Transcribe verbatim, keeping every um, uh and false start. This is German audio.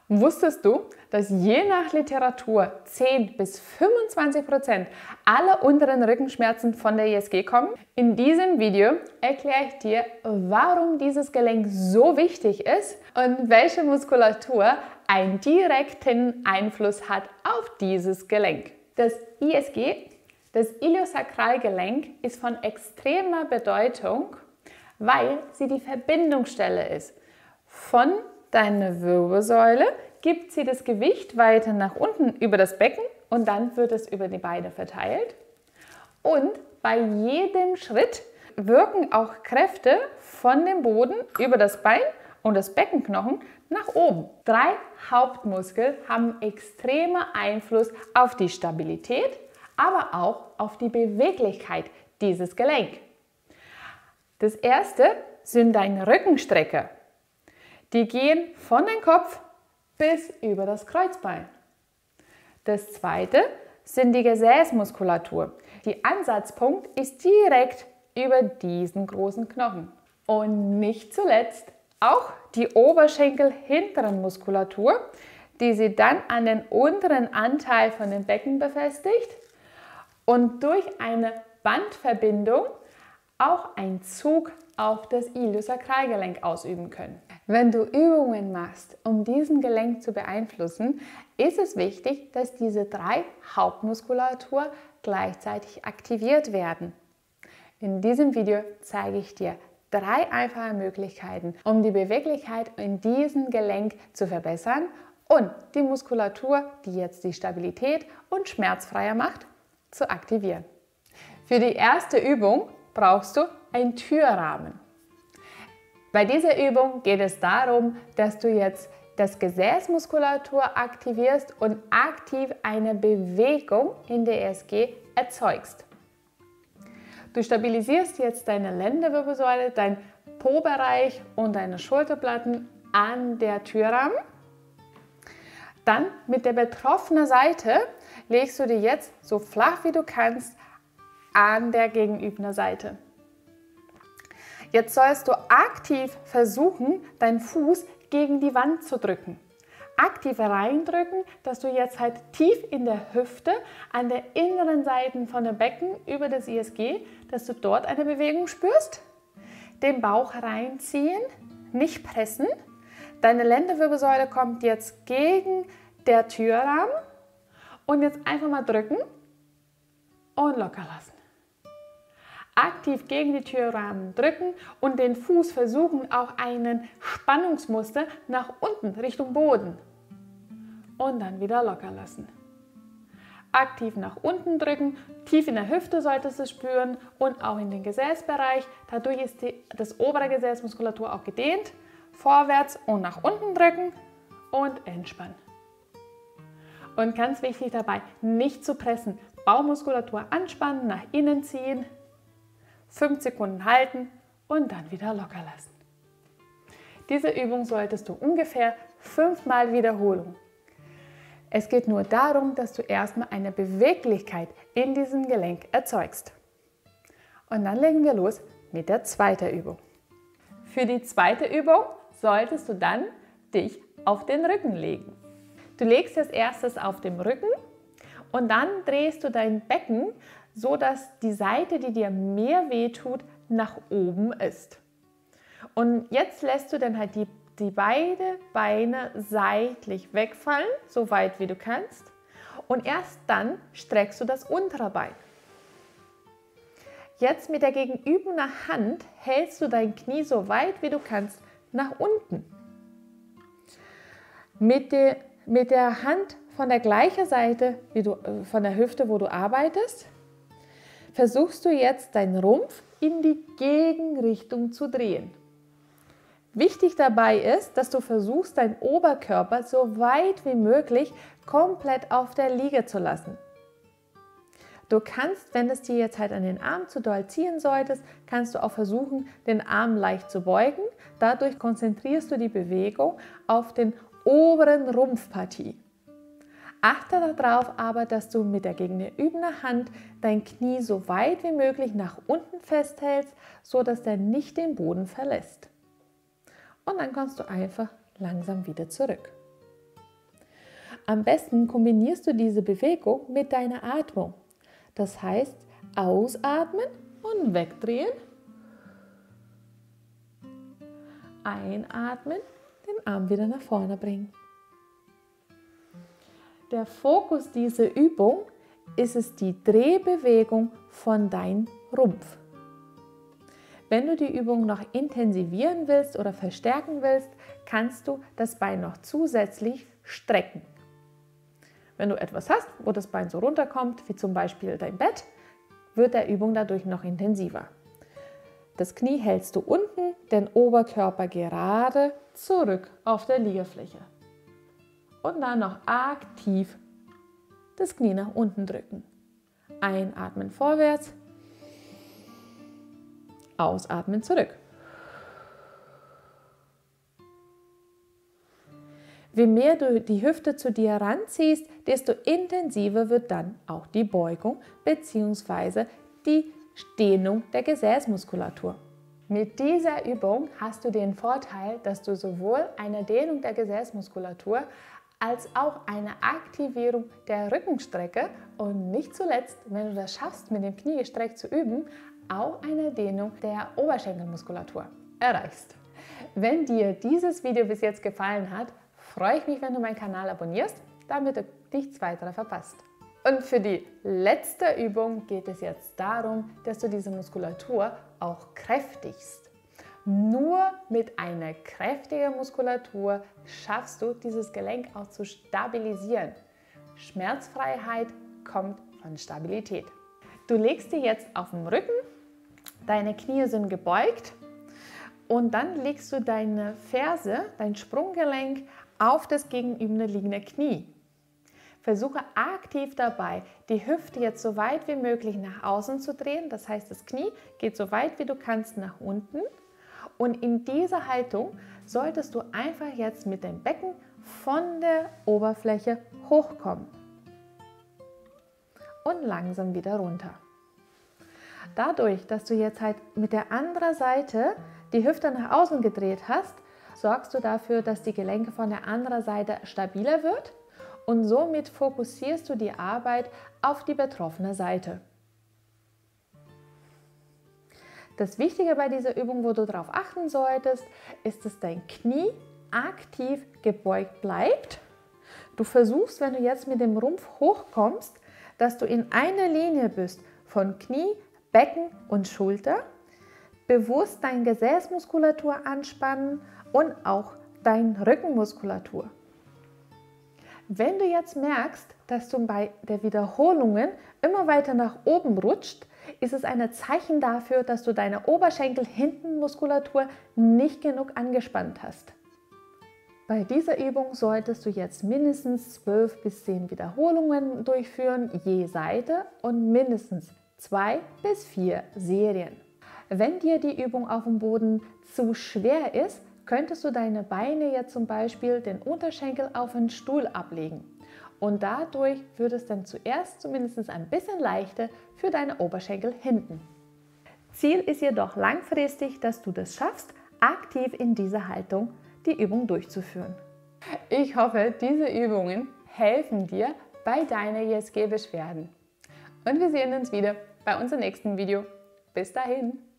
Wusstest du, dass je nach Literatur zehn bis fünfundzwanzig Prozent aller unteren Rückenschmerzen von der I S G kommen? In diesem Video erkläre ich dir, warum dieses Gelenk so wichtig ist und welche Muskulatur einen direkten Einfluss hat auf dieses Gelenk. Das I S G, das Iliosakralgelenk, ist von extremer Bedeutung, weil sie die Verbindungsstelle ist. Von deiner Wirbelsäule gibt sie das Gewicht weiter nach unten über das Becken und dann wird es über die Beine verteilt. Und bei jedem Schritt wirken auch Kräfte von dem Boden über das Bein und das Beckenknochen nach oben. Drei Hauptmuskeln haben extremen Einfluss auf die Stabilität, aber auch auf die Beweglichkeit dieses Gelenks. Das erste sind deine Rückenstrecker. Die gehen von den Kopf bis über das Kreuzbein. Das zweite sind die Gesäßmuskulatur. Der Ansatzpunkt ist direkt über diesen großen Knochen. Und nicht zuletzt auch die Oberschenkel-hinteren Muskulatur, die sie dann an den unteren Anteil von dem Becken befestigt und durch eine Bandverbindung auch einen Zug auf das Iliosakralgelenk ausüben können. Wenn du Übungen machst, um diesen Gelenk zu beeinflussen, ist es wichtig, dass diese drei Hauptmuskulatur gleichzeitig aktiviert werden. In diesem Video zeige ich dir drei einfache Möglichkeiten, um die Beweglichkeit in diesem Gelenk zu verbessern und die Muskulatur, die jetzt die Stabilität und schmerzfreier macht, zu aktivieren. Für die erste Übung brauchst du einen Türrahmen. Bei dieser Übung geht es darum, dass du jetzt das Gesäßmuskulatur aktivierst und aktiv eine Bewegung in der I S G erzeugst. Du stabilisierst jetzt deine Lendenwirbelsäule, dein Po-Bereich und deine Schulterplatten an der Türrahmen. Dann mit der betroffenen Seite legst du dir jetzt so flach wie du kannst an der gegenüberliegenden Seite. Jetzt sollst du aktiv versuchen, deinen Fuß gegen die Wand zu drücken. Aktiv reindrücken, dass du jetzt halt tief in der Hüfte an der inneren Seite von dem Becken über das I S G, dass du dort eine Bewegung spürst. Den Bauch reinziehen, nicht pressen. Deine Lendenwirbelsäule kommt jetzt gegen der Türrahmen und jetzt einfach mal drücken und locker lassen. Aktiv gegen die Türrahmen drücken und den Fuß versuchen, auch einen Spannungsmuster nach unten Richtung Boden. Und dann wieder locker lassen. Aktiv nach unten drücken, tief in der Hüfte solltest du spüren und auch in den Gesäßbereich. Dadurch ist die, das obere Gesäßmuskulatur auch gedehnt. Vorwärts und nach unten drücken und entspannen. Und ganz wichtig dabei, nicht zu pressen. Bauchmuskulatur anspannen, nach innen ziehen. fünf Sekunden halten und dann wieder locker lassen. Diese Übung solltest du ungefähr fünfmal wiederholen. Es geht nur darum, dass du erstmal eine Beweglichkeit in diesem Gelenk erzeugst. Und dann legen wir los mit der zweiten Übung. Für die zweite Übung solltest du dann dich auf den Rücken legen. Du legst als erstes auf dem Rücken und dann drehst du dein Becken, so dass die Seite, die dir mehr wehtut, nach oben ist. Und jetzt lässt du dann halt die, die beiden Beine seitlich wegfallen, so weit wie du kannst. Und erst dann streckst du das untere Bein. Jetzt mit der gegenüberliegenden Hand hältst du dein Knie so weit wie du kannst nach unten. Mit der, mit der Hand von der gleichen Seite, wie du, von der Hüfte, wo du arbeitest, versuchst du jetzt deinen Rumpf in die Gegenrichtung zu drehen. Wichtig dabei ist, dass du versuchst, deinen Oberkörper so weit wie möglich komplett auf der Liege zu lassen. Du kannst, wenn es dir jetzt halt an den Arm zu doll ziehen solltest, kannst du auch versuchen, den Arm leicht zu beugen. Dadurch konzentrierst du die Bewegung auf den oberen Rumpfpartie. Achte darauf aber, dass du mit der gegenüberliegenden Hand dein Knie so weit wie möglich nach unten festhältst, sodass der nicht den Boden verlässt. Und dann kommst du einfach langsam wieder zurück. Am besten kombinierst du diese Bewegung mit deiner Atmung. Das heißt, ausatmen und wegdrehen. Einatmen, den Arm wieder nach vorne bringen. Der Fokus dieser Übung ist es die Drehbewegung von deinem Rumpf. Wenn du die Übung noch intensivieren willst oder verstärken willst, kannst du das Bein noch zusätzlich strecken. Wenn du etwas hast, wo das Bein so runterkommt, wie zum Beispiel dein Bett, wird der Übung dadurch noch intensiver. Das Knie hältst du unten, den Oberkörper gerade zurück auf der Liegefläche. Und dann noch aktiv das Knie nach unten drücken. Einatmen vorwärts, ausatmen zurück. Je mehr du die Hüfte zu dir ranziehst, desto intensiver wird dann auch die Beugung bzw. die Dehnung der Gesäßmuskulatur. Mit dieser Übung hast du den Vorteil, dass du sowohl eine Dehnung der Gesäßmuskulatur als auch eine Aktivierung der Rückenstrecke und nicht zuletzt, wenn du das schaffst, mit dem Knie gestreckt zu üben, auch eine Dehnung der Oberschenkelmuskulatur erreichst. Wenn dir dieses Video bis jetzt gefallen hat, freue ich mich, wenn du meinen Kanal abonnierst, damit du nichts weiteres verpasst. Und für die letzte Übung geht es jetzt darum, dass du diese Muskulatur auch kräftigst. Nur mit einer kräftigen Muskulatur schaffst du, dieses Gelenk auch zu stabilisieren. Schmerzfreiheit kommt von Stabilität. Du legst dich jetzt auf den Rücken, deine Knie sind gebeugt und dann legst du deine Ferse, dein Sprunggelenk auf das gegenüberliegende Knie. Versuche aktiv dabei, die Hüfte jetzt so weit wie möglich nach außen zu drehen. Das heißt, das Knie geht so weit wie du kannst nach unten. Und in dieser Haltung solltest du einfach jetzt mit dem Becken von der Oberfläche hochkommen. Und langsam wieder runter. Dadurch, dass du jetzt halt mit der anderen Seite die Hüfte nach außen gedreht hast, sorgst du dafür, dass die Gelenke von der anderen Seite stabiler wird und somit fokussierst du die Arbeit auf die betroffene Seite. Das Wichtige bei dieser Übung, wo du darauf achten solltest, ist, dass dein Knie aktiv gebeugt bleibt. Du versuchst, wenn du jetzt mit dem Rumpf hochkommst, dass du in einer Linie bist von Knie, Becken und Schulter. Bewusst deine Gesäßmuskulatur anspannen und auch deine Rückenmuskulatur. Wenn du jetzt merkst, dass du bei der Wiederholungen immer weiter nach oben rutscht, ist es ein Zeichen dafür, dass du deine Oberschenkel-Hinten-Muskulatur nicht genug angespannt hast. Bei dieser Übung solltest du jetzt mindestens zwölf bis zehn Wiederholungen durchführen, je Seite und mindestens zwei bis vier Serien. Wenn dir die Übung auf dem Boden zu schwer ist, könntest du deine Beine jetzt zum Beispiel den Unterschenkel auf einen Stuhl ablegen. Und dadurch wird es dann zuerst zumindest ein bisschen leichter für deine Oberschenkel hinten. Ziel ist jedoch langfristig, dass du das schaffst, aktiv in dieser Haltung die Übung durchzuführen. Ich hoffe, diese Übungen helfen dir bei deinen I S G-Beschwerden. Und wir sehen uns wieder bei unserem nächsten Video. Bis dahin!